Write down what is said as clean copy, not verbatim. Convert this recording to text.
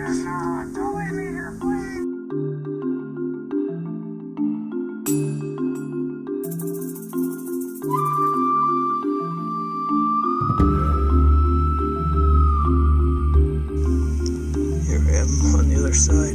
Don't leave me here, please. Here I am on the other side.